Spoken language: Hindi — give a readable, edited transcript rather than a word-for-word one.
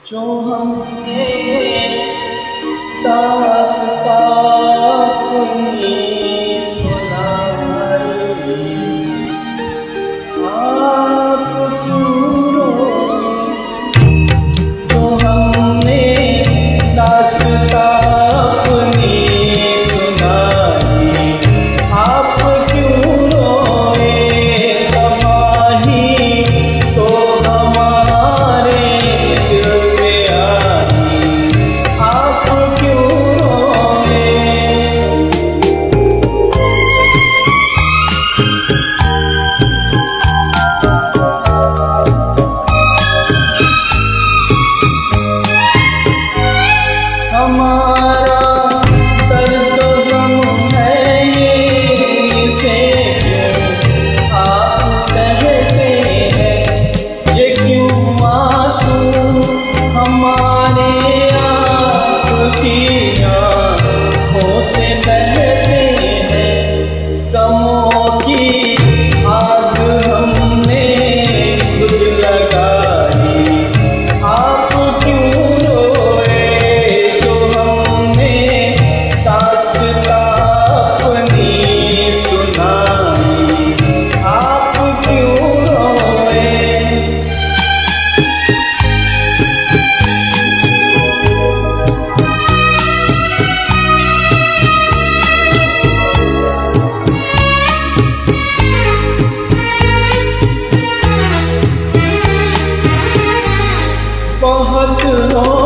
जो हमने दास्तां अपनी सुनाई, आप क्यों रोए? जो हमने दास्तां अपनी सुनाई, आप क्यों रोए? तबाही तो हमारे दिल पे आई, आप क्यों रोए? हमारा दर्द गम है ये, इसे क्यों आप सहते हैं? ये क्यों मासूम हमारे आपकी आँखों से बहते हैं? गमों की आग हमने खुद लगाई, आप क्यों रोए? जो हमने दास्तां अपनी सुनाई, आप क्यों रोए? बहुत